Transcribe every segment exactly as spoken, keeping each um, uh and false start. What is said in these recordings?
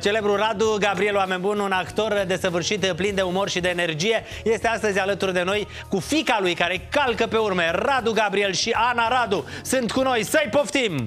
Celebrul Radu Gabriel, oameni buni, un actor desăvârșit, plin de umor și de energie, este astăzi alături de noi cu fiica lui care calcă pe urme. Radu Gabriel și Ana Radu sunt cu noi, să-i poftim!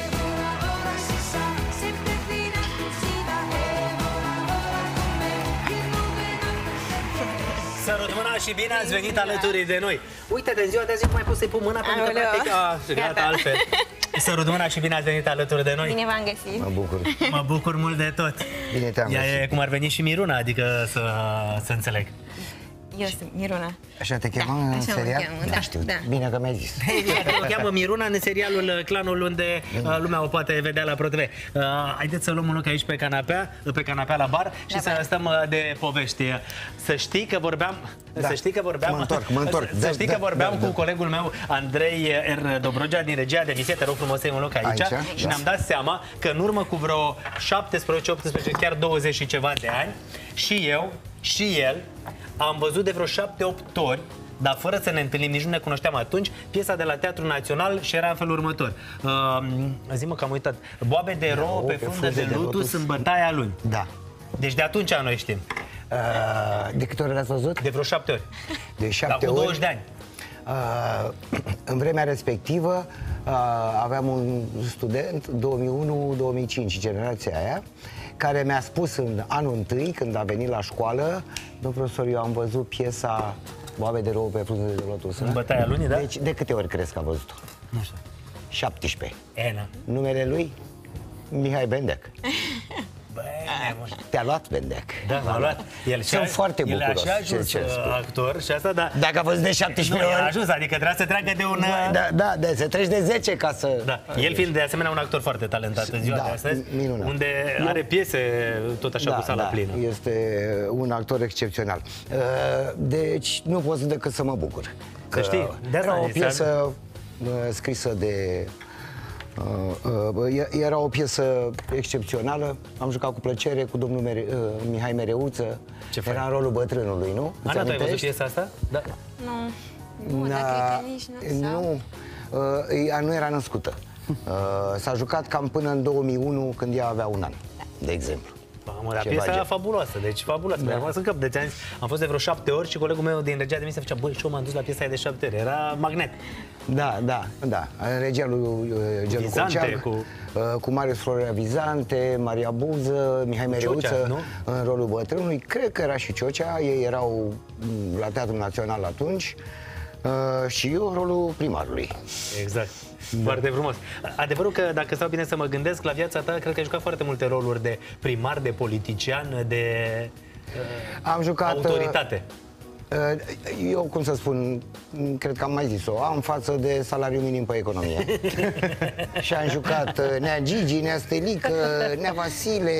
Sărut mâna și bine ați venit alături de noi. Uite-te, în ziua de azi nu mai pot să-i pun mâna pentru că practic... Ah, gata, altfel. Sărut mâna și bine ați venit alături de noi. Bine v-am găsit. Mă bucur. Mă bucur mult de tot. Bine te-am Ea găsit. e cum ar veni și Miruna, adică să, să înțeleg. Eu sunt Miruna. Așa te cheamă Da, în așa mă serial? cheamă, Da, da, știu. da. Bine că mi-ai zis. O cheamă Miruna în serialul Clanul, unde uh, lumea o poate vedea la ProTV. Uh, haideți să luăm un loc aici pe canapea, pe canapea la bar și La să bar. stăm uh, de povești. Să știi că vorbeam, Da. să știi că vorbeam, Mă întorc, mă întorc. Să Da, știi da, că vorbeam da, cu da. colegul meu Andrei R. Dobrogea din regia de emisie. Te rog frumos să iei un loc aici, Aici, și da. ne-am dat seama că în urmă cu vreo șaptesprezece, optsprezece, chiar douăzeci și ceva de ani, și eu și el am văzut de vreo șapte opt ori, dar fără să ne întâlnim, nici nu ne cunoșteam atunci, piesa de la Teatrul Național și era în felul următor. Uh, zi-mă că am uitat. Boabe de rouă pe fundă de lotus în bătaia luni. Da. Deci de atunci noi știm. Uh, de câte ori l-ați văzut? De vreo șapte ori. De șapte Acum ori. douăzeci de ani. Uh, în vremea respectivă uh, aveam un student, două mii unu două mii cinci, generația aia, care mi-a spus în anul întâi, când a venit la școală: domn profesor, eu am văzut piesa Boabe de rouă pe fundă de lotus. În bătaia lunii, da? Deci, de câte ori crezi că a văzut-o? Nu știu. șaptesprezece. Ena. Numele lui? Mihai Bendec. Băi, nebun. Te-a luat Bendec. Da, m-a luat. El Sunt și-a- foarte el bucuros. așa a ajuns Ce- ce uh, spun. actor și asta, dar... Dacă a văzut de Nu, șaptesprezece el a ori. ajuns, adică trebuia să treacă de un... Da, da, de, să treci de zece ca să... Da. El fiind de asemenea un actor foarte talentat în ziua Da, de astăzi, minunat. unde are piese tot așa cu sala plină. Este un actor excepțional. Uh, Deci nu pot decât să mă bucur. Să știi, de asta era o ni piesă uh, scrisă de... uh, uh, Era o piesă excepțională. Am jucat cu plăcere cu domnul Mere, uh, Mihai Mereuță. Ce fain. Era în rolul bătrânului, nu? Îți Ana, tu ai văzut amintești? piesa asta? Da. Nu. Nu, dar Da, cred că nici nu sau... nu, uh, ea nu era născută. Uh, S-a jucat cam până în două mii unu, când ea avea un an, de exemplu. Mă, dar Ceva piesa gen. fabuloasă, deci fabuloasă. Mi-a rămas în cap. Deci am, zis, am fost de vreo șapte ori și colegul meu din regia de emisie făcea: băi, și eu m-am dus la piesa aia de șapte ori. Era magnet. Da, da, da. În regia lui uh, Gelu Vizante, Cocean, cu- uh, cu Marius Florea Vizante, Maria Buză, Mihai Mereuță, Ciocea, nu? în rolul bătrânului. Cred că era și Ciocea, ei erau m, la Teatrul Național atunci, uh, și eu în rolul primarului. Exact. Foarte frumos. Adevărul că, dacă stau bine să mă gândesc, la viața ta, cred că ai jucat foarte multe roluri de primar, de politician, de uh, Am jucat... uh, autoritate. Eu, cum să spun, cred că am mai zis-o, am față de salariu minim pe economie. Și am jucat uh, Nea Gigi, Nea Stelică, Nea Vasile,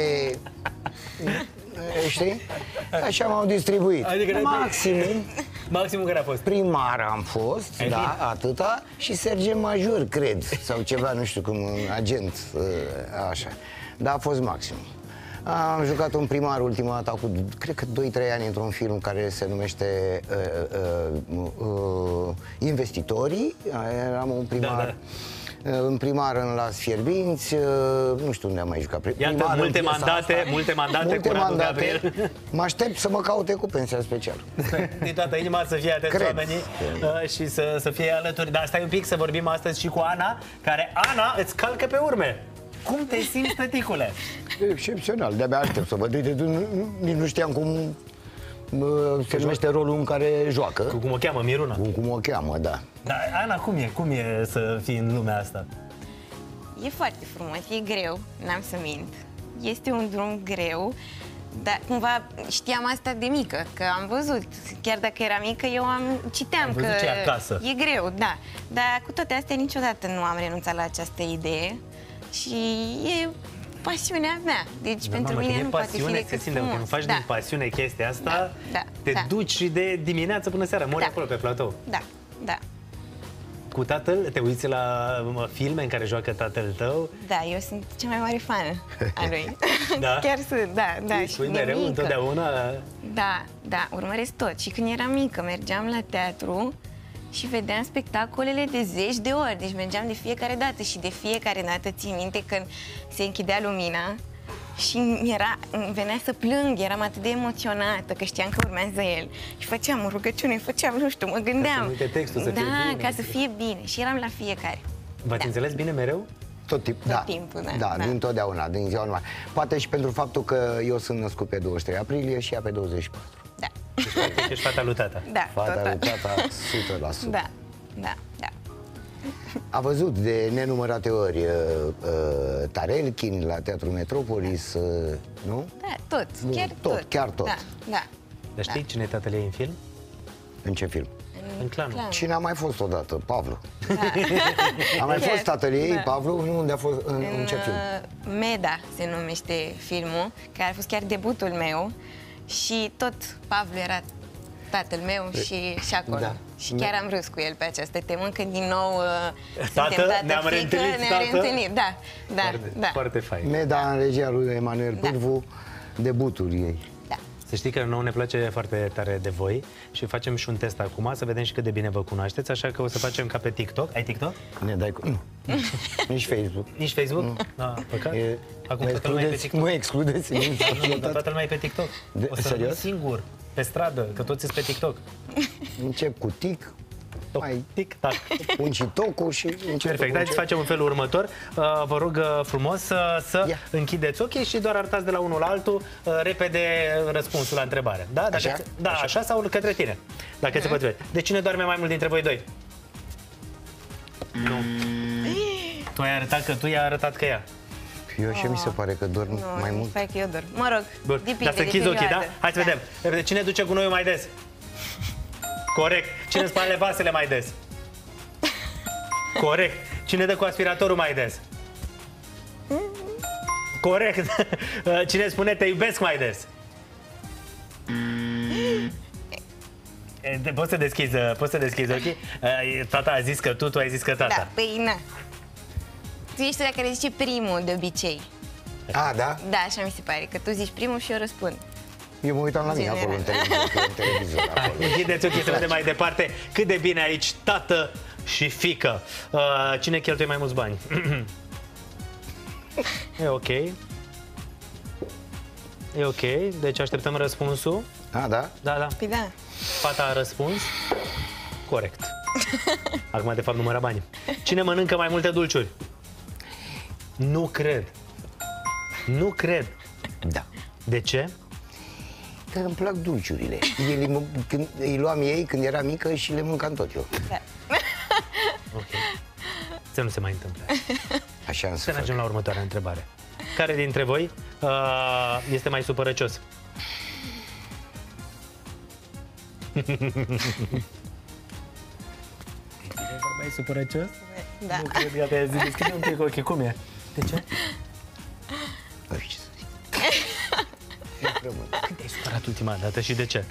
știi? Așa m-au distribuit. Adică ne- Maximum, Maximum care a fost? primar am fost, Ai da, atâta, și sergent major, cred, sau ceva, nu știu cum, un agent, uh, așa. Dar a fost maximum. Am jucat un primar ultima dată cu, cred că doi trei ani, într-un film care se numește uh, uh, uh, Investitorii. Eram un primar, Da, uh, un primar în Las Fierbinți, uh, nu știu unde am mai jucat. Iată, Primar în multe piesa mandate, asta. multe mandate multe cu Radu mandate. Gabriel. Mă aștept să mă caute cu pensia specială. Din toată inima să fie atenți Cred. oamenii uh, și să, să fie alături. Dar stai un pic să vorbim astăzi și cu Ana, care, Ana, îți calcă pe urme. Cum te simți, tăticule? Excepțional, de-abia aștept să văd. Uite, tu nu- nici nu știam cum uh, se numește rolul în care joacă. Cu cum o cheamă, Miruna. Cum, cum o cheamă, da. Dar, Ana, cum e? Cum e să fii în lumea asta? E foarte frumos, e greu, n-am să mint. Este un drum greu, dar cumva știam asta de mică, că am văzut. Chiar dacă era mică, eu am citeam Am văzut că ce e acasă. e greu, da. Dar cu toate astea niciodată nu am renunțat la această idee și e pasiunea mea. Deci Da, pentru mamă, mine când e nu poate fi pasiune, se decât simte, frumos. când faci da. din pasiune chestia asta, Da, da, te da. duci și de dimineață până seara, mori Da. acolo pe platou. Da, da. Cu tatăl, te uiți la mă, filme în care joacă tatăl tău? Da, eu sunt cea mai mare fană a lui. Da? Chiar sunt, da, da. Îi și spui de mereu, mică. întotdeauna? Da, da, urmăresc tot. Și când eram mică, mergeam la teatru și vedeam spectacolele de zeci de ori. Deci mergeam de fiecare dată și de fiecare dată țin minte când se închidea lumina și mi-era, îmi venea să plâng, eram atât de emoționată că știam că urmează el. Și făceam o rugăciune, făceam, nu știu, mă gândeam. Ca să uite textul, să da, fie bine. ca să fie bine. Și eram la fiecare. V-ați Da. înțeles bine mereu? Tot, tip, da, timpul, da, da, da. din totdeauna, din ziua numai. Poate și pentru faptul că eu sunt născut pe douăzeci și trei aprilie și ea pe douăzeci și patru. Da. Ești fata lui tata. Da, Fata total. lui tata, o sută la sută. Da, da, da. A văzut de nenumărate ori uh, uh, Tarelkin la Teatrul Metropolis, uh, nu? Da, tot, Bun, chiar tot, tot. chiar tot. Da, da. Dar știi cine e tatăl ei în film? În ce film? În Clanul. Clan. Cine a mai fost odată? Pavlu. Da. A mai Chiar, fost tatăl ei, da. Pavlu? Nu, unde a fost? În, în ce film? uh, Meda se numește filmul, care a fost chiar debutul meu și tot Pavlu era tatăl meu și, și acolo. Da. Și chiar am râs cu el pe această temă, că din nou uh, Tată, suntem tată, ne-am fiică, reîntâlnit, ne-am tată? reîntâlnit, da, da, Foarte, da. foarte fain. Meda în regia lui Emanuel Da. Pârvu, debutul ei. da. Să știi că nouă ne place foarte tare de voi și facem și un test acum, să vedem și cât de bine vă cunoașteți, așa că o să facem ca pe TikTok. Ai TikTok? Ne dai cu... Nu. Nici Facebook. Nici Facebook? Nu. Da, păcat. E, Acum mă toată lumea e pe excludeți, TikTok. mă excludeți. Nu, nu, dar toată lumea e pe TikTok. De- O să serios? rămâi singur, pe stradă, că toți sunt pe TikTok. Încep cu tic, Toc, mai tic-tac. pun și tocul și încep. Perfect, hai să facem în felul următor. Uh, Vă rog uh, frumos să, să Ia. închideți ochii și doar arătați de la unul la altul uh, repede răspunsul la întrebare. Da? Dacă, Așa? Da, așa, așa sau către tine, dacă se poate. De cine doarme mai mult dintre voi doi? Nu. Tu ai arătat că tu i-ai arătat că ea. Eu așa mi se pare că dorm Nu, mai mi mult. se pare că eu dorm. Mă rog, Bun. depinde Dar să de închizi ochii, da? perioadă. Hai să vedem. Repede, cine duce gunoiul mai des? Corect. Cine spală vasele mai des? Corect. Cine dă cu aspiratorul mai des? Corect. Cine spune te iubesc mai des? E, te- Poți să deschizi, poți să deschizi ochii? E, Tata a zis că tu, tu ai zis că tata. Da, păi na. Tu ești ăla care zice primul de obicei. A, da? Da, așa mi se pare, că tu zici primul și eu răspund. Eu mă uitam la mine General. acolo în televizor, că e în televizor acolo. Închideți ochii să vedem mai departe cât de bine aici tată și fică. Uh, cine cheltuie mai mulți bani? E ok. E ok, deci așteptăm răspunsul. A, da? Da, da. Păi da. Fata a răspuns. Corect. Acum, de fapt, număra banii. Cine mănâncă mai multe dulciuri? Nu cred. Nu cred. Da. De ce? Că îmi plac dulciurile. Ele, mă- când, îi luam ei când era mică și le mâncam tot eu. Da. Ok. Să nu se mai întâmple. Așa am Să să fac. mergem la următoarea întrebare. Care dintre voi uh, este mai supărăcios? Mai supărăcios? Da. Nu cred, gata, zi, deschide un pic ochii, cum e? De ce? Nu știu ce să zic. Nu rămân. Când te-ai supărat ultima dată și de ce?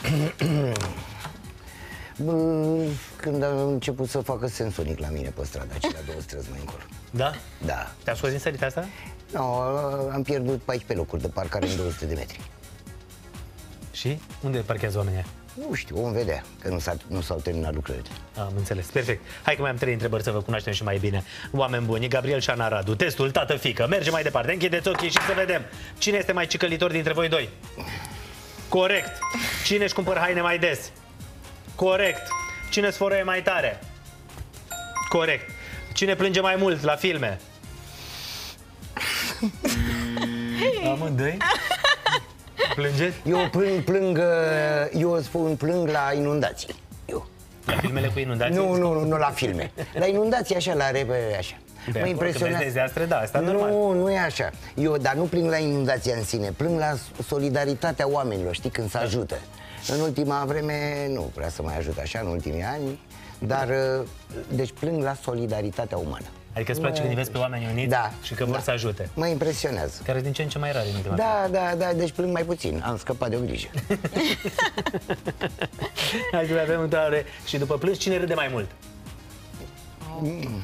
Bă, când am început să facă sensoric la mine pe strada, acelea două străzi mai încolo. Da? Da. Te-a scos din sărita asta? No, am pierdut paisprezece locuri de parcare în două sute de metri. Și? Unde parchează oamenii? Nu știu, vom vedea, că nu, s-a, nu s-au terminat lucrările. Am înțeles, perfect. Hai că mai am trei întrebări să vă cunoaștem și mai bine. Oameni buni, Gabriel și Ana Radu, testul tată-fică. Mergem mai departe, închideți ochii și să vedem cine este mai cicălitor dintre voi doi. Corect. Cine își cumpără haine mai des? Corect. Cine sfărăie mai tare? Corect. Cine plânge mai mult la filme? Amândoi? Plângeți? Eu plâng, plâng, uh, eu spun plâng la inundații. Eu. La filmele cu inundații? Nu, nu, nu, nu la filme. La inundații așa, la rebe, așa. De Mă acolo, când vezi dezastre, da, asta normal. Nu, nu e așa. Eu, dar nu plâng la inundația în sine, plâng la solidaritatea oamenilor, știi, când se ajută. În ultima vreme nu prea să mai ajută așa, în ultimii ani, dar deci plâng la solidaritatea umană. Adică îți place când îi vezi pe oameni uniți Da, și că vor da. să ajute. Mă impresionează. Care din ce în ce mai rar în ultima Da, da, da, deci plâng mai puțin, am scăpat de o grijă. Hai să avem întrebare. Și după plâns, cine râde mai mult? Mm.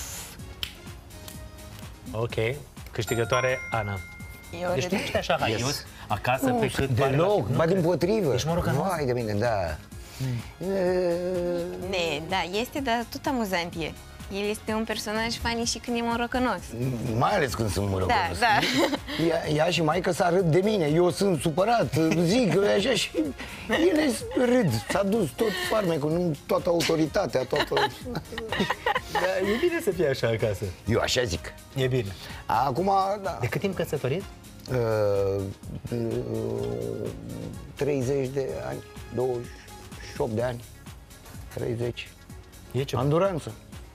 Ok. Câștigătoare, Ana. Eu Deci tu râd. ești așa haios, Yes. acasă, pe cât pare Deloc, la- ba Nu din cred. potrivă. Ești morocănos? Vai de mine, da. E, Ne, da, este, dar tot amuzant e. El este un personaj funny și când e morocănos. Mai ales când sunt morocănos. Da, da. Ea, ea și maică s-a râd de mine, eu sunt supărat, zic, așa și ele râd. S-a dus tot farmecul, nu toată autoritatea, toată... Da, e bine să fie așa acasă. Eu așa zic. E bine. Acum, da. De cât timp căsătorit? Uh, uh, treizeci de ani, douăzeci și opt de ani, treizeci. E ce? Anduranță.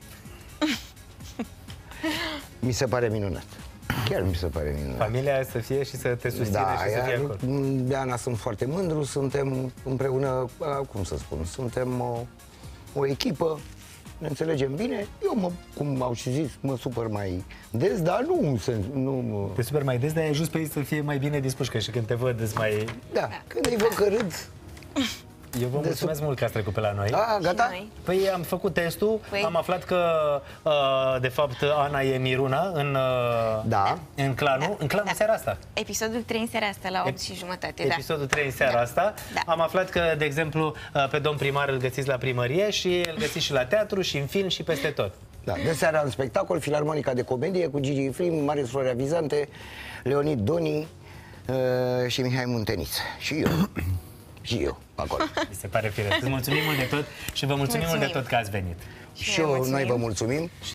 Mi se pare minunat. Chiar mi se pare minunat. Familia să fie și să te susțină Da, și să fie iar acolo. de Ana sunt foarte mândru, suntem împreună, a, cum să spun, suntem o, o echipă, ne înțelegem bine. Eu, mă, cum au și zis, mă supăr mai des, dar nu în sens, nu mă... Te super mai des, dar ai ajuns pe ei să fie mai bine dispuși, că și când te văd îți mai... Da, când îi văd că râd, Eu vă mulțumesc mult că ați trecut pe la noi. a, gata? Și noi. Păi am făcut testul, Păi- am aflat că, uh, de fapt, Ana e Miruna în, uh, Da. în clanul, în clanul Da. seara asta. Episodul trei în seara asta, la opt și jumătate, da. Episodul trei în seara Da. asta. Da. Am aflat că, de exemplu, uh, pe domn primar îl găsiți la primărie și îl găsiți și la teatru și în film și peste tot. Da, de seara în spectacol, Filarmonica de Comedie cu Gigi Efrim, Marius Florea Vizante, Leonid Doni uh, și Mihai Munteniț. Și eu. Și eu, acolo. Mi se pare firesc. Îți mulțumim mult de tot și vă mulțumim, Mulțumim. mult de tot că ați venit. Și eu, noi vă mulțumim.